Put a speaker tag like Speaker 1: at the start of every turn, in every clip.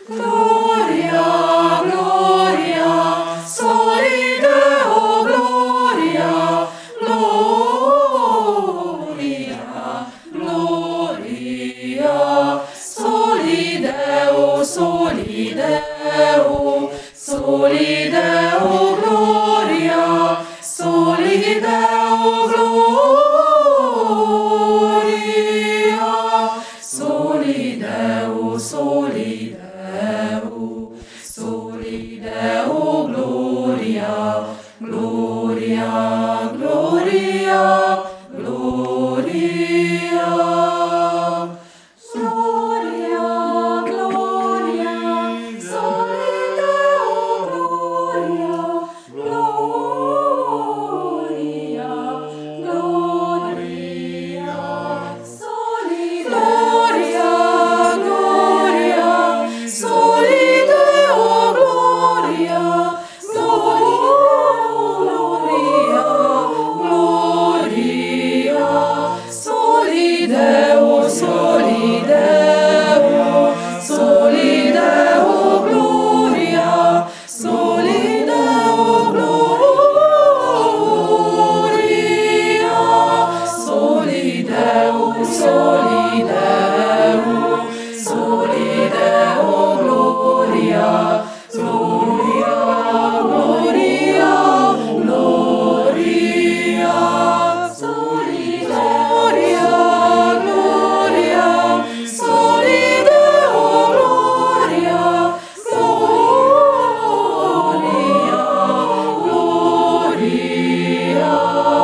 Speaker 1: Gloria, gloria, soli Deo, gloria, gloria, gloria, soli Deo, soli Deo, soli Deo, gloria, soli Deo, gloria, soli Deo, soli Deo, soli Deo, gloria, gloria, gloria, gloria. Gloria, gloria, soli Deo, gloria, gloria, gloria, soli Gloria, gloria, soli Deo, gloria, gloria, gloria, soli Deo, soli Deo, soli Deo, gloria, soli Deo, gloria, soli Deo, soli Deo, soli Deo, gloria, gloria, gloria, gloria, soli gloria, gloria, soli Deo, gloria, gloria, gloria.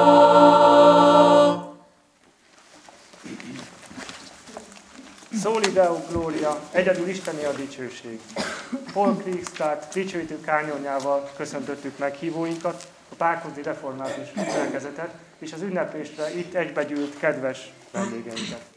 Speaker 2: Soli Deo Gloria, egyedül Isteni a dicsőség. Paul Kriegstát dicsőítő kánonjával köszöntöttük meghívóinkat, a Pákozdi Református Gyülekezetet és az ünneplésre itt egybegyűlt kedves vendégeinket.